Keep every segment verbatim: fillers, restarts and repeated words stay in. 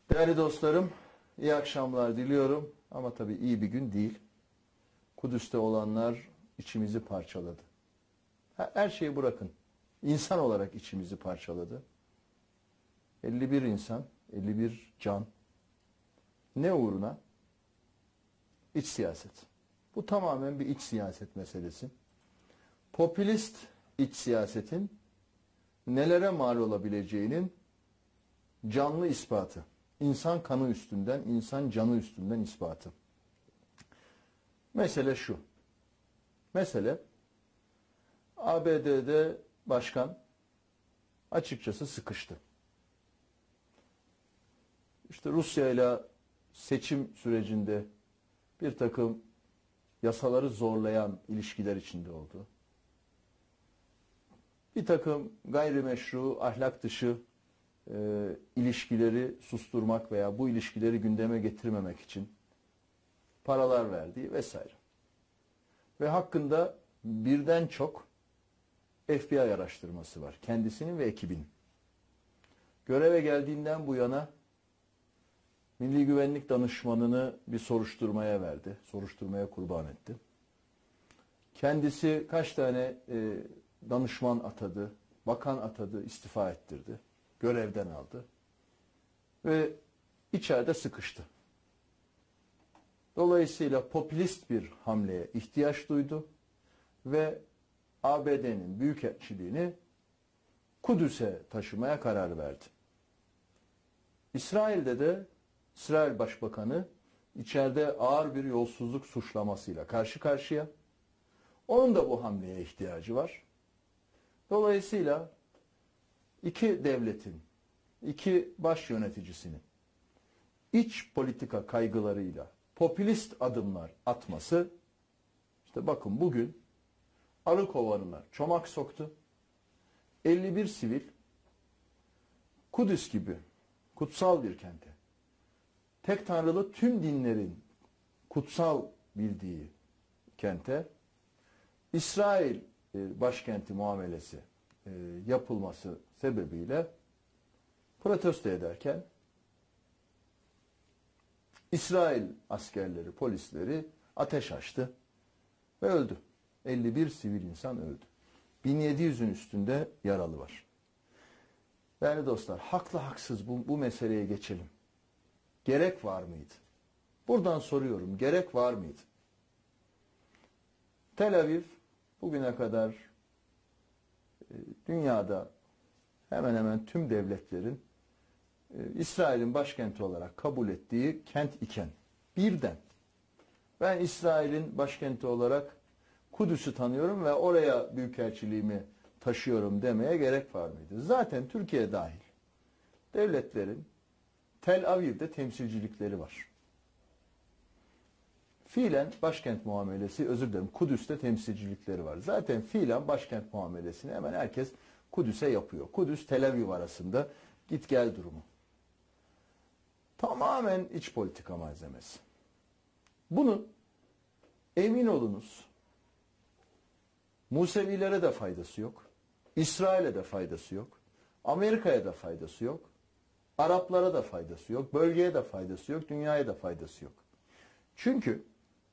Değerli dostlarım, iyi akşamlar diliyorum. Ama tabii iyi bir gün değil. Kudüs'te olanlar içimizi parçaladı. Her şeyi bırakın. İnsan olarak içimizi parçaladı. elli bir insan, elli bir can. Ne uğruna? İç siyaset. Bu tamamen bir iç siyaset meselesi. Popülist iç siyasetin nelere mal olabileceğinin canlı ispatı. İnsan kanı üstünden, insan canı üstünden ispatı. Mesele şu. Mesele A B D'de başkan açıkçası sıkıştı. İşte Rusya ile seçim sürecinde bir takım yasaları zorlayan ilişkiler içinde oldu. Bir takım gayrimeşru, ahlak dışı e, ilişkileri susturmak veya bu ilişkileri gündeme getirmemek için paralar verdiği vesaire. Ve hakkında birden çok F B I araştırması var. Kendisinin ve ekibinin. Göreve geldiğinden bu yana Milli Güvenlik Danışmanını bir soruşturmaya verdi. Soruşturmaya kurban etti. Kendisi kaç tane e, danışman atadı, bakan atadı, istifa ettirdi. Görevden aldı. Ve içeride sıkıştı. Dolayısıyla popülist bir hamleye ihtiyaç duydu ve A B D'nin büyükelçiliğini Kudüs'e taşımaya karar verdi. İsrail'de de İsrail Başbakanı içeride ağır bir yolsuzluk suçlamasıyla karşı karşıya. Onun da bu hamleye ihtiyacı var. Dolayısıyla iki devletin, iki baş yöneticisinin iç politika kaygılarıyla popülist adımlar atması, işte bakın bugün arı kovanına çomak soktu. elli bir sivil Kudüs gibi kutsal bir kente, tek tanrılı tüm dinlerin kutsal bildiği kente İsrail başkenti muamelesi yapılması sebebiyle protesto ederken İsrail askerleri, polisleri ateş açtı ve öldü. elli bir sivil insan öldü. bin yedi yüzün üstünde yaralı var. Değerli dostlar, haklı haksız bu, bu meseleye geçelim. Gerek var mıydı? Buradan soruyorum, gerek var mıydı? Tel Aviv bugüne kadar e, dünyada hemen hemen tüm devletlerin e, İsrail'in başkenti olarak kabul ettiği kent iken birden ben İsrail'in başkenti olarak Kudüs'ü tanıyorum ve oraya büyükelçiliğimi taşıyorum demeye gerek var mıydı? Zaten Türkiye dahil devletlerin Tel Aviv'de temsilcilikleri var. Fiilen başkent muamelesi, özür dilerim, Kudüs'te temsilcilikleri var. Zaten fiilen başkent muamelesini hemen herkes Kudüs'e yapıyor. Kudüs, Tel Aviv arasında git gel durumu. Tamamen iç politika malzemesi. Bunun emin olunuz Musevilere de faydası yok. İsrail'e de faydası yok. Amerika'ya da faydası yok. Araplara da faydası yok. Bölgeye de faydası yok. Dünyaya da faydası yok. Çünkü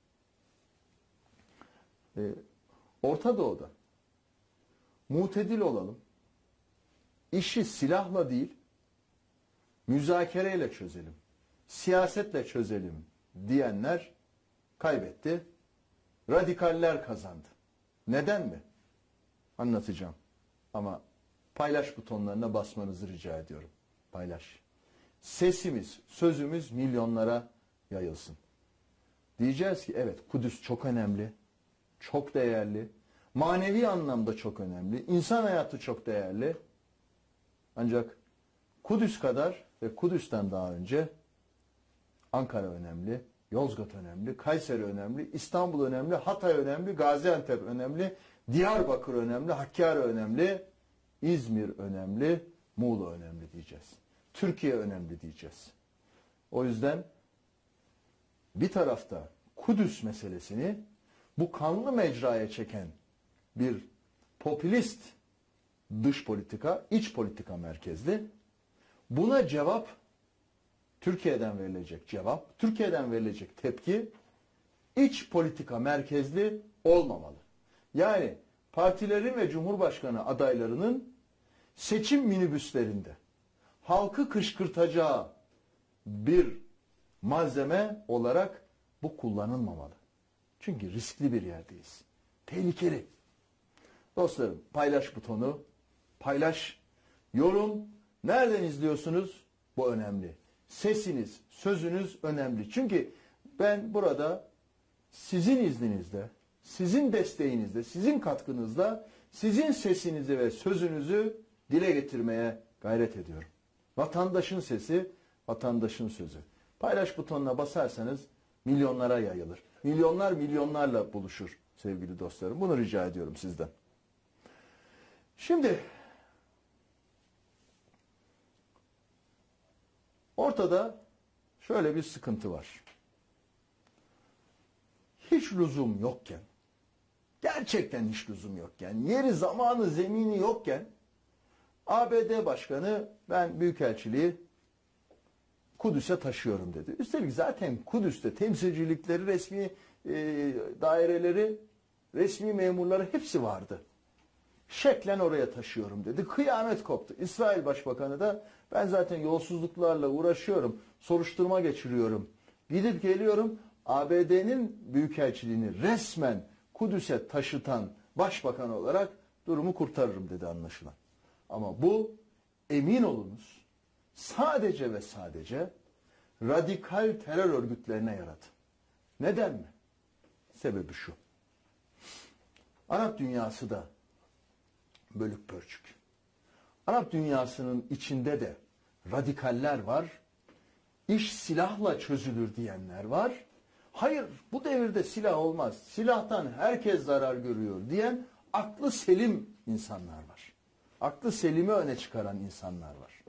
e, Orta Doğu'da mutedil olalım, işi silahla değil, müzakereyle çözelim, siyasetle çözelim diyenler kaybetti. Radikaller kazandı. Neden mi? Anlatacağım. Ama paylaş butonlarına basmanızı rica ediyorum. Paylaş. Sesimiz, sözümüz milyonlara yayılsın. Diyeceğiz ki evet, Kudüs çok önemli, çok değerli, manevi anlamda çok önemli, insan hayatı çok değerli. Ancak Kudüs kadar ve Kudüs'ten daha önce Ankara önemli, Yozgat önemli, Kayseri önemli, İstanbul önemli, Hatay önemli, Gaziantep önemli, Diyarbakır önemli, Hakkari önemli, İzmir önemli, Muğla önemli diyeceğiz. Türkiye önemli diyeceğiz. O yüzden bir tarafta Kudüs meselesini bu kanlı mecraya çeken bir popülist dış politika, iç politika merkezli. Buna cevap Türkiye'den verilecek cevap, Türkiye'den verilecek tepki iç politika merkezli olmamalı. Yani partilerin ve Cumhurbaşkanı adaylarının seçim minibüslerinde halkı kışkırtacağı bir malzeme olarak bu kullanılmamalı. Çünkü riskli bir yerdeyiz. Tehlikeli. Dostlarım, paylaş butonu, paylaş, yorum, nereden izliyorsunuz? Bu önemli. Sesiniz, sözünüz önemli. Çünkü ben burada sizin izninizle, sizin desteğinizle, sizin katkınızla sizin sesinizi ve sözünüzü dile getirmeye gayret ediyorum. Vatandaşın sesi, vatandaşın sözü. Paylaş butonuna basarsanız milyonlara yayılır. Milyonlar milyonlarla buluşur sevgili dostlarım. Bunu rica ediyorum sizden. Şimdi ortada şöyle bir sıkıntı var. Hiç lüzum yokken, gerçekten hiç lüzum yokken, yeri zamanı zemini yokken A B D Başkanı ben Büyükelçiliği Kudüs'e taşıyorum dedi. Üstelik zaten Kudüs'te temsilcilikleri, resmi e, daireleri, resmi memurları hepsi vardı. Şeklen oraya taşıyorum dedi. Kıyamet koptu. İsrail Başbakanı da ben zaten yolsuzluklarla uğraşıyorum, soruşturma geçiriyorum. Gidip geliyorum, A B D'nin büyükelçiliğini resmen Kudüs'e taşıtan başbakan olarak durumu kurtarırım dedi anlaşılan. Ama bu, emin olunuz, sadece ve sadece radikal terör örgütlerine yaradı. Neden mi? Sebebi şu. Arap dünyası da bölük pörçük. Arap dünyasının içinde de radikaller var. İş silahla çözülür diyenler var. Hayır, bu devirde silah olmaz. Silahtan herkes zarar görüyor diyen aklı selim insanlar var. Aklı selimi öne çıkaran insanlar var.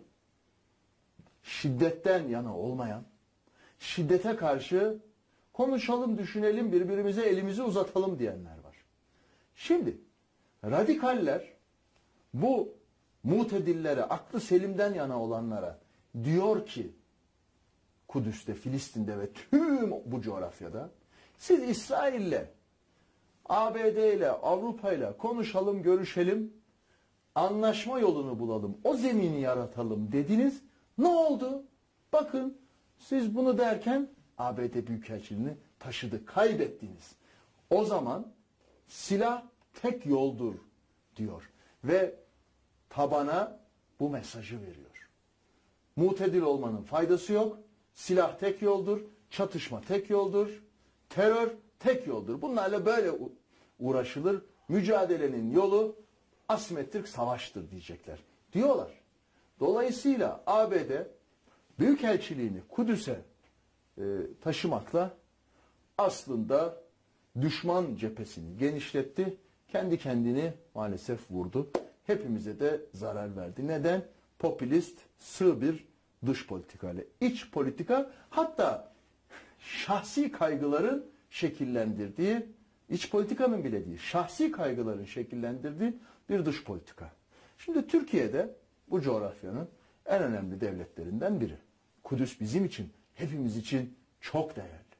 Şiddetten yana olmayan, şiddete karşı konuşalım, düşünelim, birbirimize elimizi uzatalım diyenler var. Şimdi radikaller bu mutedillere, aklı selimden yana olanlara diyor ki Kudüs'te, Filistin'de ve tüm bu coğrafyada siz İsrail'le, A B D'yle, Avrupa'yla konuşalım, görüşelim, anlaşma yolunu bulalım, o zemini yaratalım dediniz. Ne oldu? Bakın siz bunu derken A B D Büyükelçiliğini taşıdı, kaybettiniz. O zaman silah tek yoldur diyor ve tabana bu mesajı veriyor. Mutedil olmanın faydası yok. Silah tek yoldur, çatışma tek yoldur, terör tek yoldur. Bunlarla böyle uğraşılır. Mücadelenin yolu asimetrik savaştır diyecekler. Diyorlar. Dolayısıyla A B D Büyükelçiliğini Kudüs'e e, taşımakla aslında düşman cephesini genişletti. Kendi kendini maalesef vurdu. Hepimize de zarar verdi. Neden? Popülist, sığ bir dış politikayla. İç politika, hatta şahsi kaygıların şekillendirdiği, iç politikanın bile değil, şahsi kaygıların şekillendirdiği bir dış politika. Şimdi Türkiye'de bu coğrafyanın en önemli devletlerinden biri. Kudüs bizim için, hepimiz için çok değerli.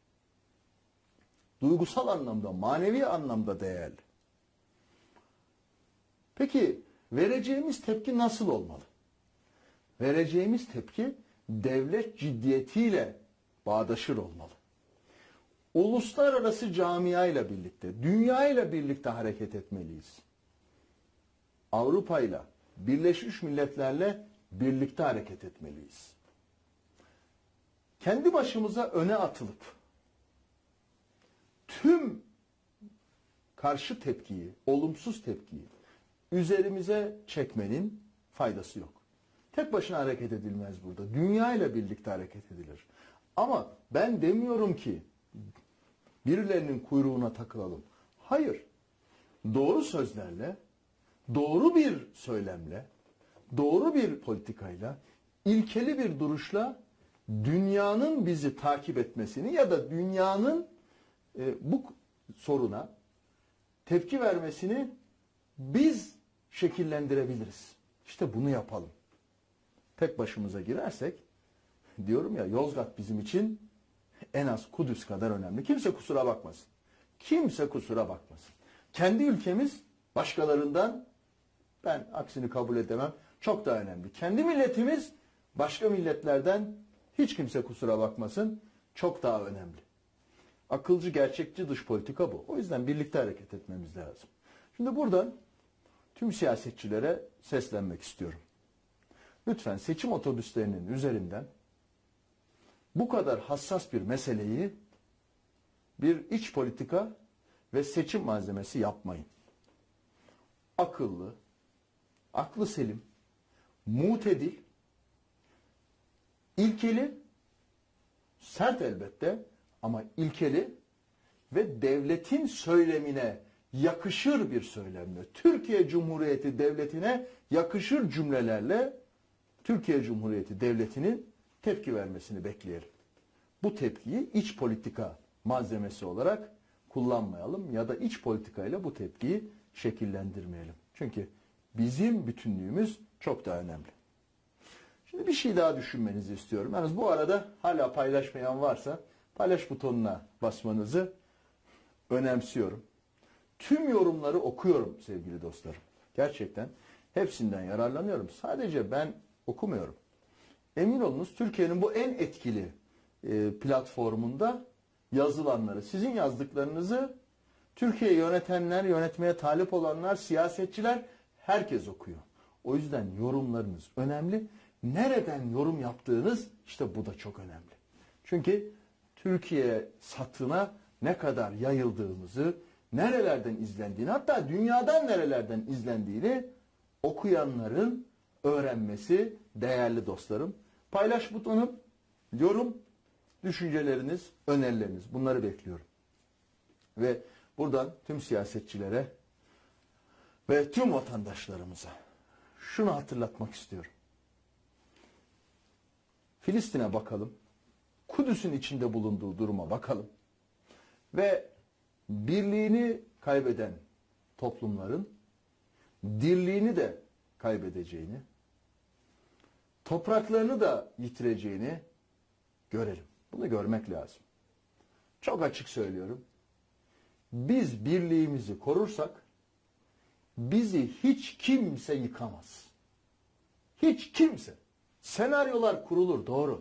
Duygusal anlamda, manevi anlamda değerli. Peki vereceğimiz tepki nasıl olmalı? Vereceğimiz tepki devlet ciddiyetiyle bağdaşır olmalı. Uluslararası camiayla birlikte, dünyayla birlikte hareket etmeliyiz. Avrupa'yla, Birleşmiş Milletler'le birlikte hareket etmeliyiz. Kendi başımıza öne atılıp tüm karşı tepkiyi, olumsuz tepkiyi üzerimize çekmenin faydası yok. Tek başına hareket edilmez burada. Dünya ile birlikte hareket edilir. Ama ben demiyorum ki birilerinin kuyruğuna takılalım. Hayır. Doğru sözlerle, doğru bir söylemle, doğru bir politikayla, ilkeli bir duruşla dünyanın bizi takip etmesini ya da dünyanın e, bu soruna tepki vermesini biz şekillendirebiliriz. İşte bunu yapalım. Tek başımıza girersek diyorum ya, Yozgat bizim için en az Kudüs kadar önemli. Kimse kusura bakmasın. Kimse kusura bakmasın. Kendi ülkemiz başkalarından, ben aksini kabul edemem, çok daha önemli. Kendi milletimiz başka milletlerden, hiç kimse kusura bakmasın, çok daha önemli. Akılcı, gerçekçi dış politika bu. O yüzden birlikte hareket etmemiz lazım. Şimdi buradan tüm siyasetçilere seslenmek istiyorum. Lütfen seçim otobüslerinin üzerinden bu kadar hassas bir meseleyi bir iç politika ve seçim malzemesi yapmayın. Akıllı, aklı selim, mutedil, ilkeli, sert elbette ama ilkeli ve devletin söylemine yakışır bir söylemle, Türkiye Cumhuriyeti Devleti'ne yakışır cümlelerle Türkiye Cumhuriyeti Devleti'nin tepki vermesini bekleyelim. Bu tepkiyi iç politika malzemesi olarak kullanmayalım ya da iç politikayla bu tepkiyi şekillendirmeyelim. Çünkü bizim bütünlüğümüz çok daha önemli. Şimdi bir şey daha düşünmenizi istiyorum. Yalnız bu arada hala paylaşmayan varsa paylaş butonuna basmanızı önemsiyorum. Tüm yorumları okuyorum sevgili dostlarım. Gerçekten hepsinden yararlanıyorum. Sadece ben okumuyorum. Emin olunuz Türkiye'nin bu en etkili e, platformunda yazılanları, sizin yazdıklarınızı Türkiye'yi yönetenler, yönetmeye talip olanlar, siyasetçiler, herkes okuyor. O yüzden yorumlarınız önemli. Nereden yorum yaptığınız işte bu da çok önemli. Çünkü Türkiye satına ne kadar yayıldığımızı, nerelerden izlendiğini, hatta dünyadan nerelerden izlendiğini okuyanların öğrenmesi değerli dostlarım. Paylaş butonu, yorum, düşünceleriniz, önerileriniz, bunları bekliyorum. Ve buradan tüm siyasetçilere ve tüm vatandaşlarımıza şunu hatırlatmak istiyorum. Filistin'e bakalım. Kudüs'ün içinde bulunduğu duruma bakalım. Ve birliğini kaybeden toplumların dirliğini de kaybedeceğini, topraklarını da yitireceğini görelim. Bunu görmek lazım. Çok açık söylüyorum. Biz birliğimizi korursak bizi hiç kimse yıkamaz. Hiç kimse. Senaryolar kurulur, doğru.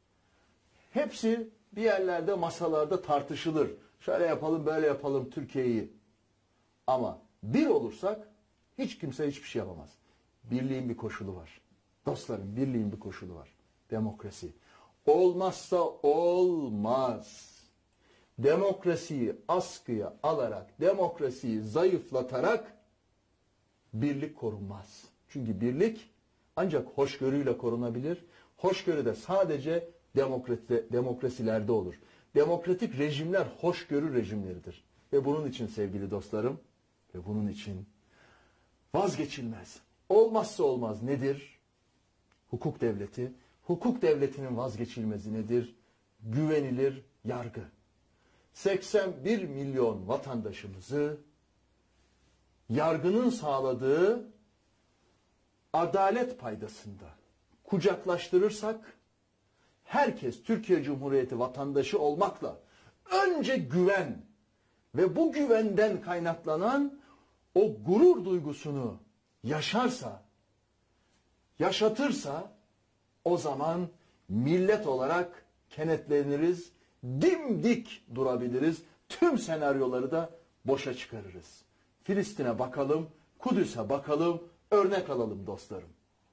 Hepsi bir yerlerde, masalarda tartışılır. Şöyle yapalım, böyle yapalım Türkiye'yi. Ama bir olursak hiç kimse hiçbir şey yapamaz. Birliğin bir koşulu var. Dostlarım, birliğin bir koşulu var. Demokrasi. Olmazsa olmaz. Demokrasiyi askıya alarak, demokrasiyi zayıflatarak birlik korunmaz. Çünkü birlik ancak hoşgörüyle korunabilir. Hoşgörü de sadece demokrasi, demokrasilerde olur. Demokratik rejimler hoşgörü rejimleridir. Ve bunun için sevgili dostlarım, ve bunun için vazgeçilmez. Olmazsa olmaz nedir? Hukuk devleti. Hukuk devletinin vazgeçilmezi nedir? Güvenilir yargı. seksen bir milyon vatandaşımızı yargının sağladığı adalet paydasında kucaklaştırırsak, herkes Türkiye Cumhuriyeti vatandaşı olmakla önce güven ve bu güvenden kaynaklanan o gurur duygusunu yaşarsa, yaşatırsa, o zaman millet olarak kenetleniriz, dimdik durabiliriz, tüm senaryoları da boşa çıkarırız. Filistin'e bakalım, Kudüs'e bakalım, örnek alalım dostlarım.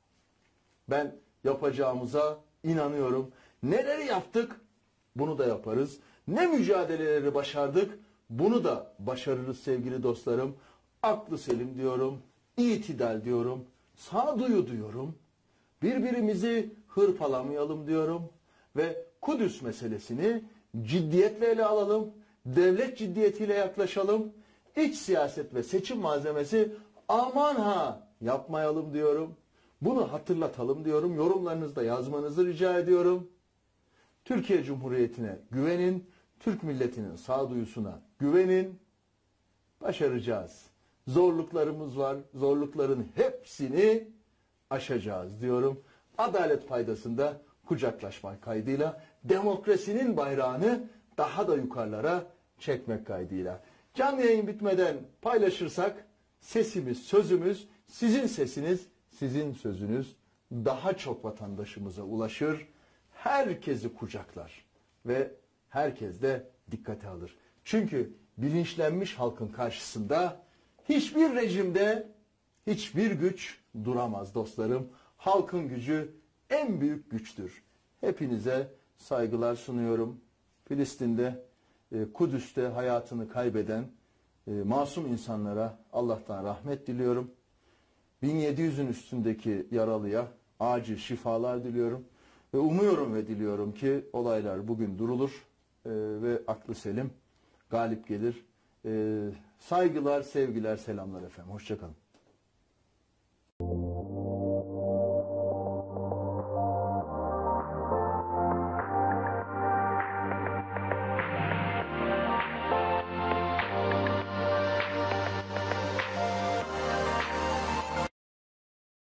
Ben yapacağımıza inanıyorum. Neleri yaptık? Bunu da yaparız. Ne mücadeleleri başardık? Bunu da başarırız sevgili dostlarım. Aklı selim diyorum, itidal diyorum, sağduyu diyorum. Birbirimizi hırpalamayalım diyorum. Ve Kudüs meselesini ciddiyetle ele alalım. Devlet ciddiyetiyle yaklaşalım. İç siyaset ve seçim malzemesi aman ha yapmayalım diyorum. Bunu hatırlatalım diyorum. Yorumlarınızda yazmanızı rica ediyorum. Türkiye Cumhuriyeti'ne güvenin. Türk milletinin sağduyusuna güvenin. Başaracağız. Zorluklarımız var. Zorlukların hepsini aşacağız diyorum. Adalet paydasında kucaklaşmak kaydıyla demokrasinin bayrağını daha da yukarılara çekmek kaydıyla. Canlı yayın bitmeden paylaşırsak sesimiz, sözümüz, sizin sesiniz, sizin sözünüz daha çok vatandaşımıza ulaşır. Herkesi kucaklar ve herkes de dikkate alır. Çünkü bilinçlenmiş halkın karşısında hiçbir rejimde hiçbir güç duramaz dostlarım. Halkın gücü en büyük güçtür. Hepinize saygılar sunuyorum. Filistin'de, e, Kudüs'te hayatını kaybeden e, masum insanlara Allah'tan rahmet diliyorum. bin yedi yüzün üstündeki yaralıya acil şifalar diliyorum. Ve umuyorum ve diliyorum ki olaylar bugün durulur e, ve aklı selim galip gelir. E, saygılar, sevgiler, selamlar efendim. Hoşça kalın.